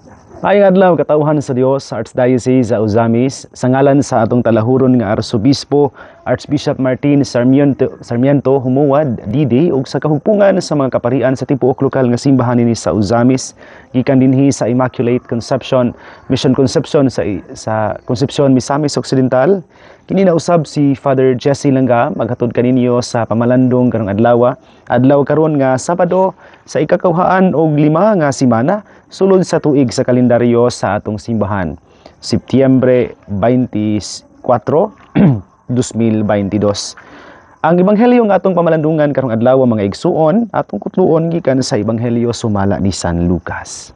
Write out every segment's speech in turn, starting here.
Maayong adlaw katawhan sa Dios sa Archdiocese sa Ozamis sa ngalan sa atong talahuron nga Arsobispo Archbishop Martin Sarmiento humuwad didi ug sa kahugpungan sa mga kaparian sa tibuok lokal nga simbahan nini sa Ozamis gikan dinhi sa Immaculate Conception Mission Conception sa Concepcion Misamis Occidental. Kini na usab si Father Jesse Langga maghatod kaninyo sa pamalandong karong adlaw karon nga Sabado sa ikakauhaan og 5 nga semana sulod sa tuig sa kalendaryo sa atong simbahan, Setyembre 24, 2022. Ang ebanghelyo nga atong pamalandungan karong adlaw mga igsuon atong kutluon gikan sa ebanghelyo sumala ni San Lucas.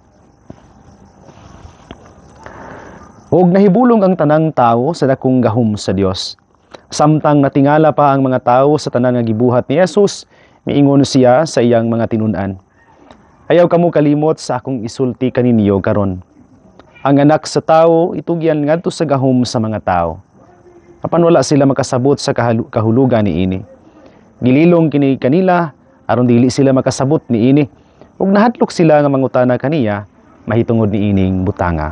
Og nahibulong ang tanang tao sa dakong gahom sa Dios. Samtang natingala pa ang mga tao sa tanan nga gibuhat ni Jesus, miingon siya sa iyang mga tinun-an. Ayaw kamo kalimot sa akong isulti kaninyo karon. Ang anak sa tao itugyan ngadto sa gahom sa mga tao. Apan wala sila makasabot sa kahulugan niini. Gililong kini kanila aron dili sila makasabot niini. Ug nahatlok sila nga mangutana kaniya mahitungod niining butanga.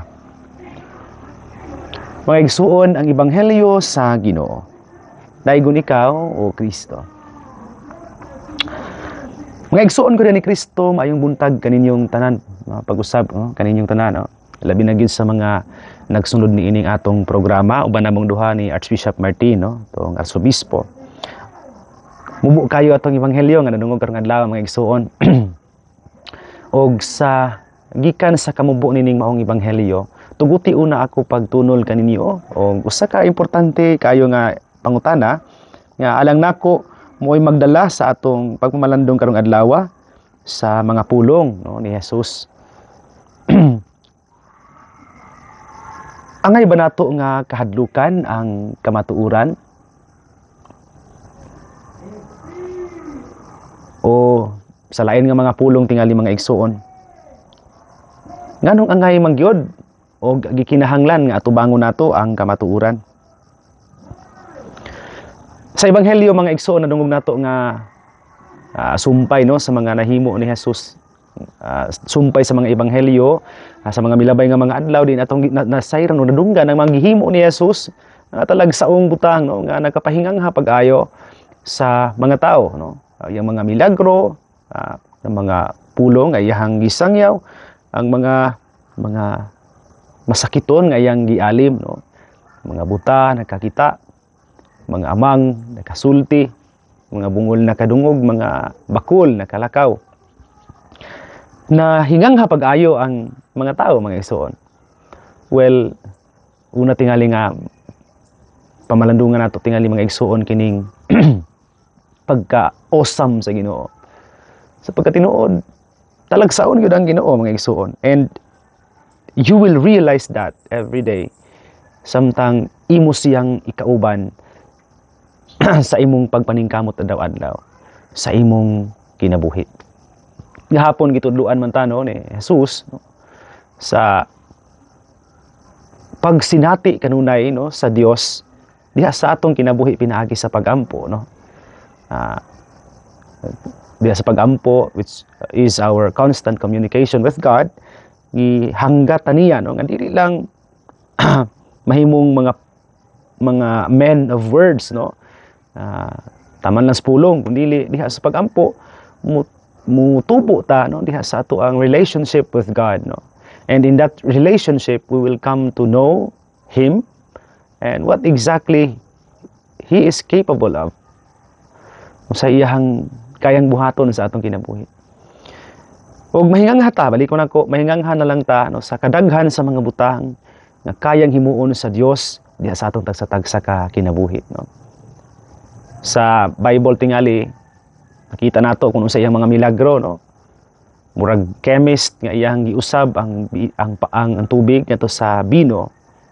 Mga igsuon ang ebanghelyo sa Ginoo. Daigon ikaw o Kristo. Mga igsuon ko ni Kristo, maayong buntag kaninyong tanan, pag-usab kaninyong tanan, labi na gyud sa mga nagsunod ni ining atong programa uban namong duha ni Archbishop Martin, tong Arsobispo. Mubo kayo atong ebanghelyo nga nadungog karong adlaw mga igsuon. Og sa gikan sa kamubo nining maong ebanghelyo, tuguti una ako pagtunol kaninyo og usa ka importante kayo nga pangutana nga alang nako mo'y magdala sa atong pagmamalandong karong adlaw sa mga pulong ni Jesus. Angay ba nato nga kahadlukan ang kamatuoran? O sa lain nga mga pulong tingali mga igsuon? Nganong angay mangyod o gikinahanglan nga atubangon nato ang kamatuoran? Sa ebanghelyo mga igsoon nadungog nato nga sumpay sa mga nahimo ni Jesus. Sumpay sa mga ebanghelyo sa mga milabay nga mga adlaw din atong nasayran nadunggan ang mga gihimo ni Jesus talagsaong butang nga nakapahingang pag-ayo sa mga tao yung mga milagro, ang mga pulong nga iyang gisangyaw, ang mga masakiton nga iyang gialim mga buta nakakita, mga amang nakasulti, mga bungol nakadungog, mga bakul nakalakaw. Na hingang pag-ayo ang mga tao mga igsoon. Well, una tingali nga pamalandungan nato tingali mga igsoon kining pagka-awesome sa Ginoo. Sa pagkatinuod, talagsaon gyud ang Ginoo mga igsoon. And you will realize that every day samtang imo siyang ikauban sa imong pagpaningkamot adlaw-adlaw, sa imong kinabuhi. Gihapon gitudluan man ta ni Jesus sa pagsinati kanunay sa Dios diha sa atong kinabuhi pinaagi sa pagampo diha sa pagampo which is our constant communication with God. Gihanggat niya nga dili lang mahimong mga men of words taman lang sa pulong kundi diha sa pagampo mutubo ta diha sa ato ang relationship with God and in that relationship we will come to know Him and what exactly He is capable of sa iyang kayang buhaton sa atong kinabuhi. Og mahingangha ta balik ko nako mahingangha na lang ta sa kadaghan sa mga butang nga kayang himuon sa Dios diha sa atong tagsa-tagsa ka kinabuhi Sa Bible tingali nakita nato kung sa iyang mga milagro murag chemist nga iyang giusab ang tubig ngadto sa bino.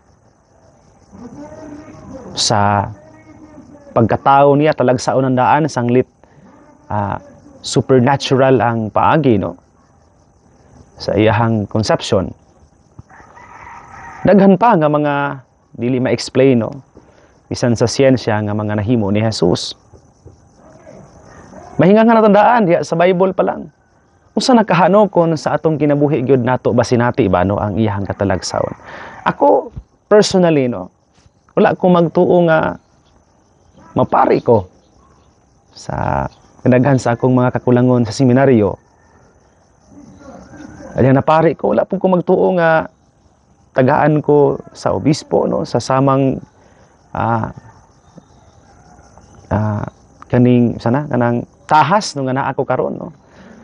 Sa pagkatao niya talagsaon ang daan sanglit supernatural ang paagi sa iyang conception. Daghan pa nga mga dili ma-explain bisan sa siyensya nga mga nahimo ni Jesus. Mahingang natandaan diha sa Bible pa lang. Unsa nakahano kon sa atong kinabuhi gyud nato basinati ba no ang iyang katalagsaon. Ako personally no, wala ko magtuo nga mapari ko sa kinaghan sa akong mga kakulangon sa seminaryo. Kaya napari ko, wala po ko magtuo nga tagaan ko sa obispo no, sa samang kaning sana kanang tahas no nga naa ko karon no.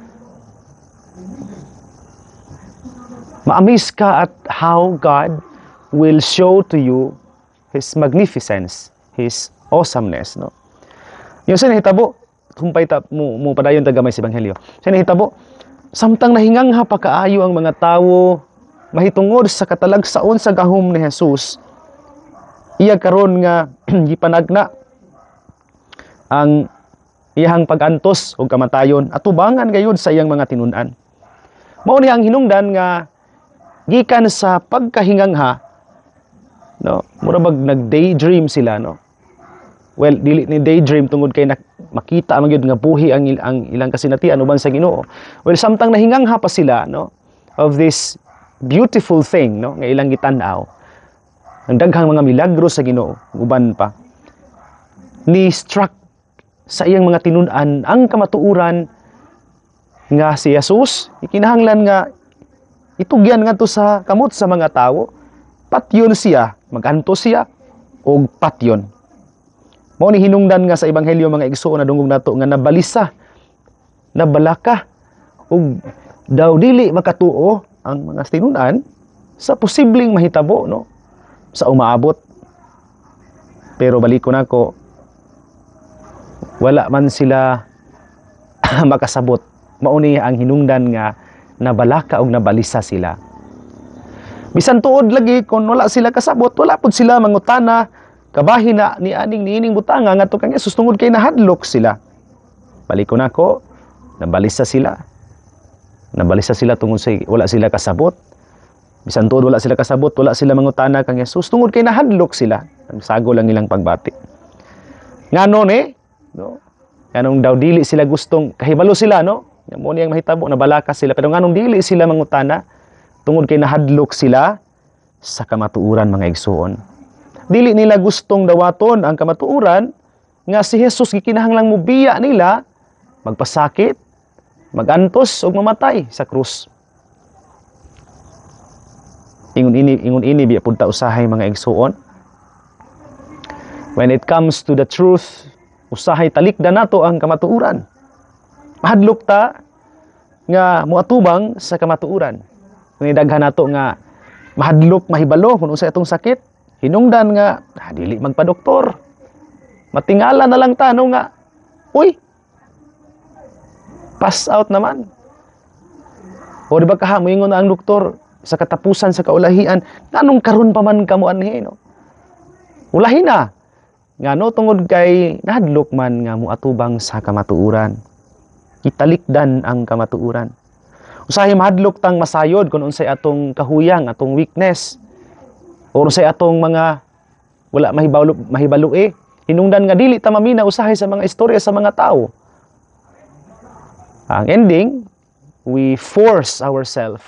Ma-amaze ka at how God will show to you His magnificence, His awesomeness, no? Yung sa nahitabo, kumpay mo padayon tagamay sa Ebanghelyo. Sa nahitabo, samtang nahingangha pa kaayo ang mga tawo mahitungod sa katalagsaon sa gahom ni Jesus, iya karon nga gipanagna ang iyang pag-antos o kamatayon atubangan gayud sa iyang mga tinun-an. Mao ni ang hinungdan nga gikan sa pagkahingangha no, mura bag nag-daydream sila no. Well, dili ni daydream tungod kay makita man gyud nga buhi ang ilang kasinatian uban sa Ginoo. Well, samtang nahingangha pa sila no of this beautiful thing no nga ilang gitan-aw. Ang daghang mga milagro sa Ginoo uban pa. Ni struck sa iyang mga tinun-an ang kamatuuran nga si Jesus ikinahanglan nga itugyan ngadto sa kamot sa mga tawo, patyon siya, magantos siya og patyon. Mao ni hinungdan nga sa ebanghelyo mga igsoon na dungog nato nga nabalisa, nabalaka ug daw dili makatuo ang mga tinun-an sa posibleng mahitabo no sa umaabot. Pero balikon ako, wala man sila makasabot. Mao ni ang hinungdan nga nabalaka og nabalisa sila. Bisan tuod lagi kung wala sila kasabot, wala pud sila mangutana kabahin na ni aning niining butanga ngadto kang Jesus tungod kay nahadlok sila. Balikon nako, nabalisa sila. Nabalisa sila tungod sa wala sila kasabot. Bisan tuod wala sila kasabot, wala sila mangutana kang Jesus tungod kay nahadlok sila. Nagsago lang ilang pagbati. Ngano ni? No? Anong daw dili sila gustong kahibalo sila no? Mo niyang mahitabo nabalaka sila pero nganong dili sila mangutana tungod kay nahadlok sila sa kamatuuran mga igsoon. Dili nila gustong dawaton ang kamatuuran nga si Jesus gikinahanglang mubiya nila magpasakit, magantos ug mamatay sa krus. Ingon ini biya pud ta usahay mga igsoon. When it comes to the truth, usahay talikdan nato ang kamatuuran. Mahadlok ta nga muatubang sa kamatuuran. Kung idaghan nato nga mahadlok mahibalo kung unsa atong sakit, hinungdan nga dili magpa-doktor. Matingala na lang ta no nga uy, pass out naman. O di ba kaha moingon ang doktor sa katapusan sa kaulahian, nganong karon pa man kamo anhi no? Ulahi na. Ngano tungod kay nahadlok man nga muatubang sa kamatuuran. Italikdan ang kamatuuran. Usahay mahadlok tang masayod kung unsay atong kahuyang, atong weakness. O unsay atong mga wala mahibalo hinungdan nga dili ta mamina usahay sa mga istorya sa mga tao. Ang ending, we force ourselves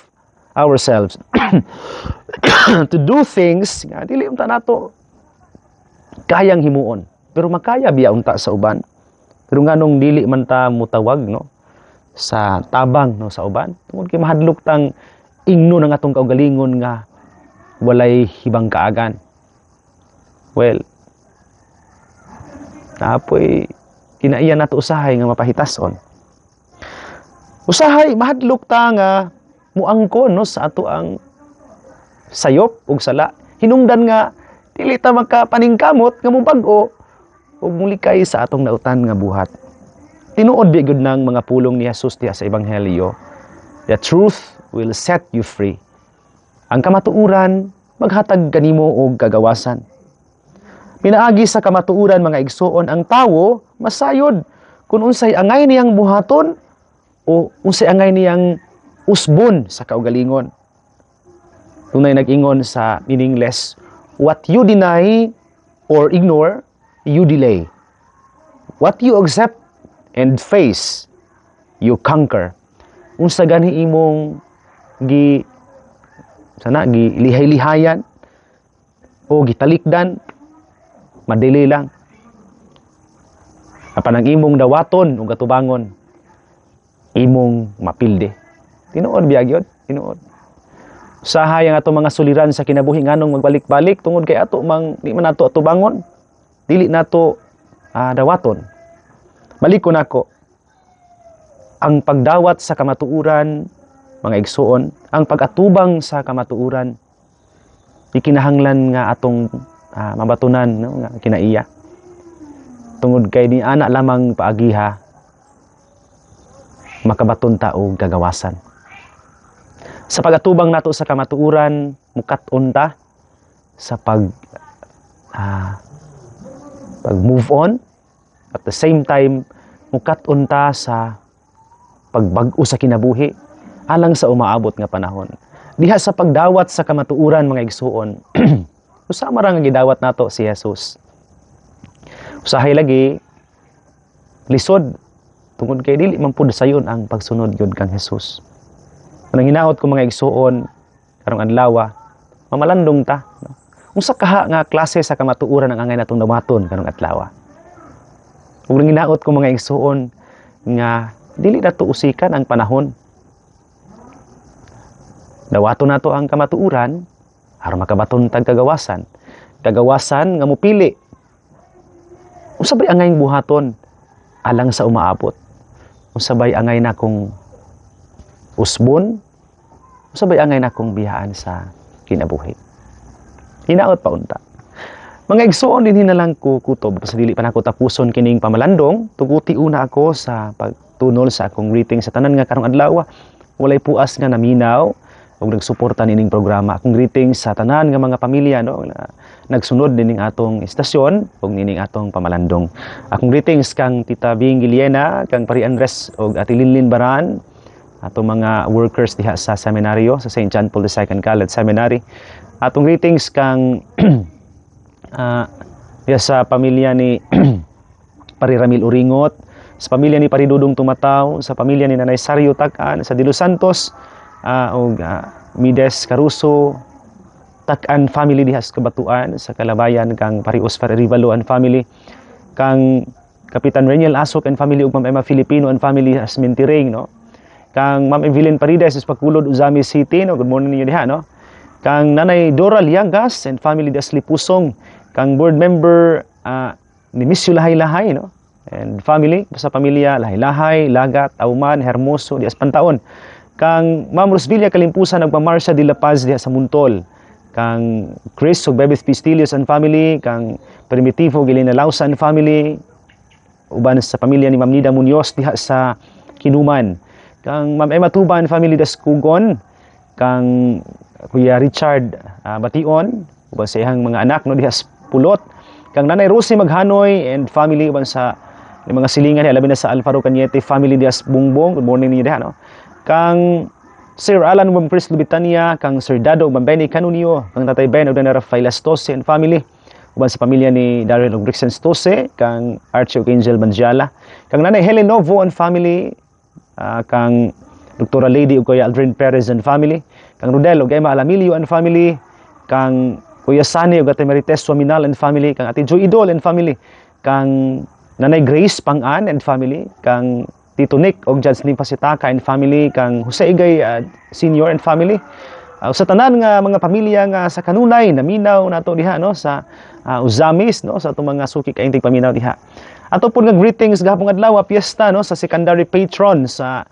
to do things nga dili unta nato kayang himuon. Pero makaya biya unta sa uban. Pero nganong dili man ta mutawag no sa tabang no sa uban tungod kay mahadlok tang ingno ng atong kaugalingon nga walay hibang kaagan. Well, napoy kinaiya nato usahay nga mapahitason. Usahay mahadlok ta nga muangkon no sa ato ang sayop ug sala. Hinungdan nga dili ta makapaningkamot nga mubag-o ug mulikay sa atong nautan nga buhat. Tinuod bigod ng mga pulong ni Jesus diha sa ebanghelyo. The truth will set you free. Ang kamatuuran maghatag kanimo og kagawasan. Pinaagi sa kamatuuran mga igsoon ang tawo masayod kung unsay angay niyang buhaton o unsay angay niyang usbon sa kaugalingon. Tunay nag-ingon sa in English, what you deny or ignore, you delay. What you accept and face, you conquer. unsa gani imong gi lihay-lihayan o gitalikdan, madili lang. Apan ang imong dawaton o gatubangon, imong mapilde. Tinuod biya gyud, tinuod. Usahay ang ato mga suliran sa kinabuhi nganong magbalik-balik tungod kay ato di man nato atubangon, dili nato dawaton. Malikon ako, ang pagdawat sa kamatuuran, mga igsuon, ang pag-atubang sa kamatuuran, ikinahanglan nga atong mabatunan, no, nga kinaiya. Tungod kay ni ana lamang paagiha, makabaton ta og kagawasan. Sa pag-atubang nato sa kamatuuran, mukat-on ta sa pag-move on. At the same time, mukat-on ta sa pagbag-o sa kinabuhi alang sa umaabot nga panahon. Diha sa pagdawat sa kamatuuran, mga igsuon, usama ra nga gidawat nato si Jesus. Usahay lagi lisod tungod kay dili man pud sayon ang pagsunod gyud kang Jesus. Kanang hinaot ko mga igsuon karong adlaw, mamalandong ta, no? Unsa kaha nga klase sa kamatuuran ang angay natong dawaton karong adlaw? Ug hinaot ko mga igsuon nga dili nato usikan ang panahon. Dawaton nato ang kamatuuran aron makabaton tag kagawasan. Kagawasan nga mupili. Unsa bay angay buhaton alang sa umaabot? Unsa bay angay nakong usbon? Unsa bay angay nakong biyaan sa kinabuhi? Hinaot pa unta. Mga igsuon din hinalang ko kutob sa dili pa nako tapuson kining pamalandong, tuguti una ako sa pagtunol sa akong greeting sa tanan nga karong adlaw. Walay puas nga naminaw ug nagsuporta nining programa. Akong greetings sa tanan nga mga pamilya, no, na nagsunod nining atong istasyon ug nining atong pamalandong. Akong greetings kang Tita Bing Giliena, kang Pari Andres ug Ati Linlin Baran, atong mga workers diha sa seminaryo sa St. John Paul II College Seminary. Atong greetings kang diha sa pamilya ni Pari Ramil Uringot, sa pamilya ni Pari Dudong Tumataw, sa pamilya ni Nanay Sario Takan, sa De Los Santos, og Mides Caruso, Takan family diha sa Kabatuan, sa Kalabayan kang Pari Oscar Rivalo and family, kang Kapitan Reniel Asok and family ug Ma'am Emma Filipino and family sa Mintiring, no. Kang Ma'am Evelyn Parides sa Pakulod, Uzami City, no. Good morning ninyo diha, no. Kang Nanay Dora Liangas and family diha sa Lipusong, kang board member ni Miss Lahay-Lahay, no. And family sa pamilya Lahay-Lahay, Lagat, Auman, Hermoso diha sa Pantaon. Kang Ma'am Rosvilla Kalimpusan ug Ma'am Marcia de la Paz diha sa Muntol. Kang Chris ug Bebes Pistilios and family, kang Primitivo Gilina Lausa and family, uban sa pamilya ni Ma'am Nida Munoz diha sa Kinuman. Kang Ma'am Emma Tuban family des Kugon, kang Kuya Richard Bation uban sa iyang mga anak, no, diha sa Pulot. Kang Nanay Rosie Maghanoy and family uban sa mga silingan labi na sa Alfaro Cañete family diha sa Bungbong. Good morning ninyo diha, no. Kang Sir Alan ug Chris Lubitania, kang Sir Dado ug Beni Canunio, kang Tatay Ben ug Dana Rafael Astose and family uban sa pamilya ni Darrell ug Brixen Stose, kang Archie ug Angel Manjala, kang Nanay Helen Novo and family, kang Dr. Lady ug Kuya Aldrin Perez and family, kang Rodel ug Emma Alamilio and family, kang Kuya Sani ug Ate Marites Suaminal and family, kang Ate Joy Idol and family, kang Nanay Grace Pangan and family, kang Tito Nick og Judge Limpa Sitaka and family, kang Jose Igay Senior and family. Sa tanan nga mga pamilya nga sa kanunay naminaw nato diha, no, sa Uzamis, no, sa atong mga suki kaintig paminaw diha. Ato pud nga greetings gahapon adlaw piyesta, no, sa secondary patron sa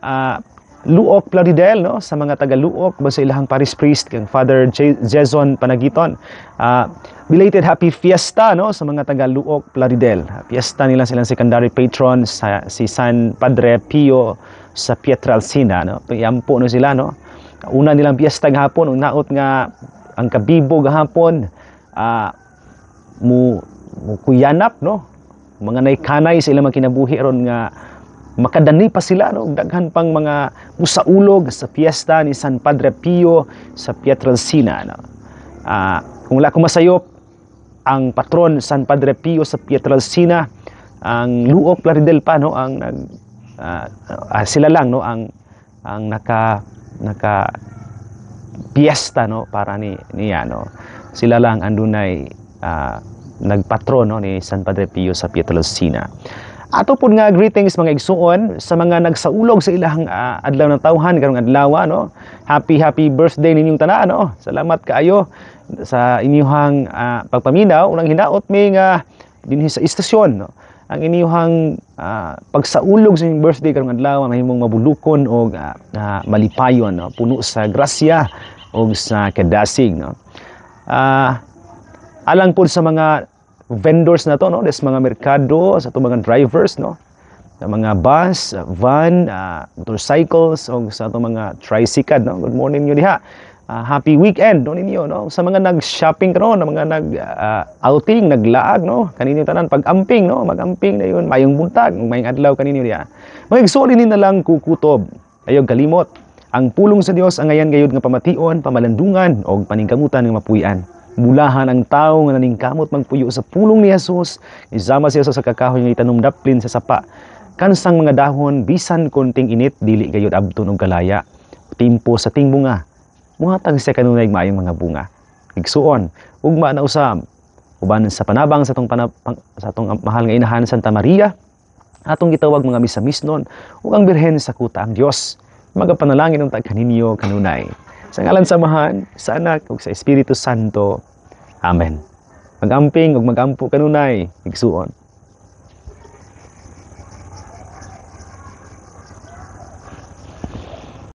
Luok Plaridel, no, sa mga taga Luok ba sa ilahang parish priest kang Father Jason Panagiton. Belated happy fiesta, no, sa mga taga Luok Plaridel. Fiesta nila silang secondary patron sa si San Padre Pio sa Pietralcina, no. Iampo no sila, no. Una nilang fiesta gahapon, unaot nga ang kabibo gahapon mu kuyanap, no. Mga naikanay sa ilang kinabuhi ron nga makadani pa sila, no, daghan pang mga musaulog sa fiesta ni San Padre Pio sa Pietralcina, no. Kung wala ko masayop, ang patron San Padre Pio sa Pietralcina, ang Luok Plaridel pa, no, ang sila lang, no, ang ang naka piyesta no para niya no. Sila lang andunay nagpatron no ni San Padre Pio sa Pietrelcina. Ato po nga greetings mga igsuon sa mga nagsaulog sa ilang adlaw ng tawhan karong adlaw no. Happy birthday ninyong tanan no. Salamat kaayo sa inyong pagpaminaw unang hinaot mi nga dinhi sa istasyon no. Ang inyong pagsaulog sa inyong birthday karong adlaw mahimong mabulukon o malipayon no. Puno sa grasya o sa kadasig no. Alang po sa mga vendors na to no, des mga merkado sa to mga drivers no, sa mga bus, van, motorcycles o sa to mga tricycle no. Good morning niyo diha. Happy weekend no ninyo no. Sa mga nag-shopping karon, mga nag-outing, naglaag no, kaninyo tanan pag-amping no, mag-amping na yun, mayong buntag, mayong adlaw kaninyo diha. Magigsuon na lang kukutob. Ayog kalimot. Ang pulong sa Dios ang ngayan gayud nga pamation, pamalandungan o paningkamutan nga mapuy-an. Mulahan ang tao nga naningkamot magpuyo sa pulong ni Jesus, isama siya sa kakahoy nga itanom daplin sa sapa. Kansang mga dahon bisan konting init dili gayud abton og kalaya. Timpo sa ting bunga. Muhatag siya kanunay maayong mga bunga. Igsuon, ugma na usab. Uban sa panabang sa atong mahal nga inahan Santa Maria, atong gitawag mga misamisnon ug ang birhen sa kuta ang Dios. Magapanalangin unta kaninyo kanunay. Sa ngalan sa Amahan, sa Anak ug sa Espiritu Santo. Amen. Mag-amping ug mag-ampo kanunay igsuon.